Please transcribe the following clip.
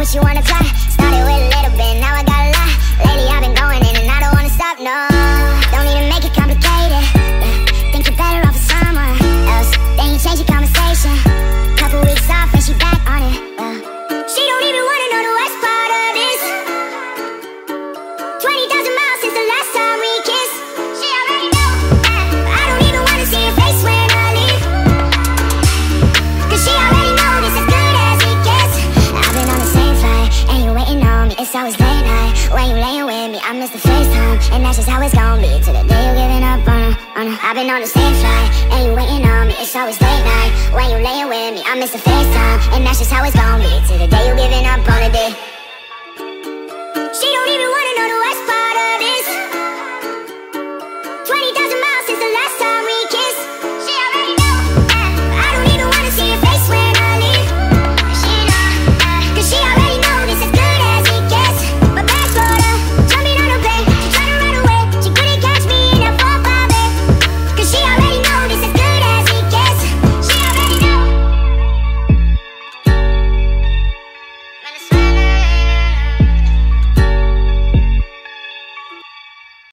but you wanna fly. Started with a little bit, now I got a lot. Lately I've been going in and I don't wanna stop, no. Don't need to make it complicated, yeah. Think you're better off with someone else, then you change your conversation. Couple weeks off and she back on it, yeah. She don't even wanna know the worst part of this. 20,000 miles since the last time we kissed. She already know, yeah. I don't even wanna see her face when I leave, 'cause she already know this as good as it gets. I've been on the same flight and you waiting on me. It's always late night when you laying with me. I miss the FaceTime and that's just how it's gonna be till the day you're giving up on her. I've been on the same flight and you waiting on me. It's always late night when you laying with me. I miss the FaceTime and that's just how it's gonna be till the day you're giving up on a day.